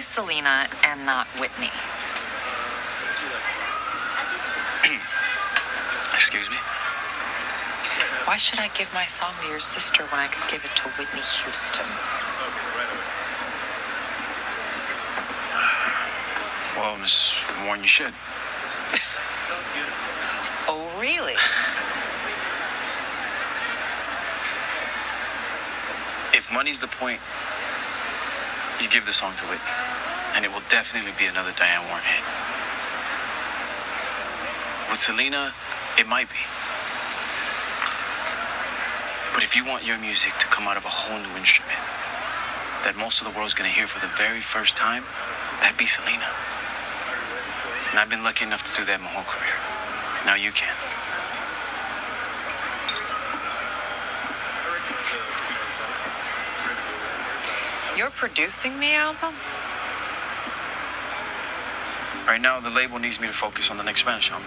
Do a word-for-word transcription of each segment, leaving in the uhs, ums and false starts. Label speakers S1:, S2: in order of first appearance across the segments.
S1: Selena and not Whitney?
S2: Excuse me?
S1: Why should I give my song to your sister when I could give it to Whitney Houston?
S2: Well, Miss Warren, you should.
S1: Oh, really?
S2: If money's the point, you give the song to Whitney, and it will definitely be another Diane Warren hit. With Selena, it might be. But if you want your music to come out of a whole new instrument that most of the world's gonna hear for the very first time, that'd be Selena. And I've been lucky enough to do that my whole career. Now you can.
S1: You're producing the album?
S2: Right now, the label needs me to focus on the next Spanish album.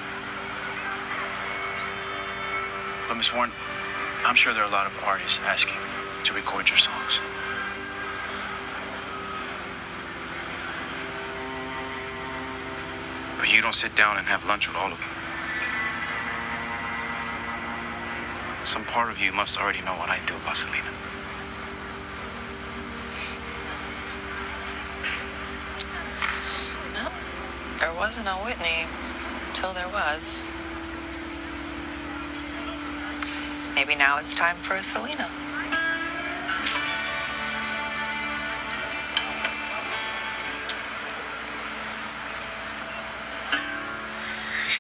S2: But Miss Warren, I'm sure there are a lot of artists asking to record your songs. But you don't sit down and have lunch with all of them. Some part of you must already know what I do about Selena.
S1: Well, there wasn't a Whitney till there was. Maybe now it's time for a Selena.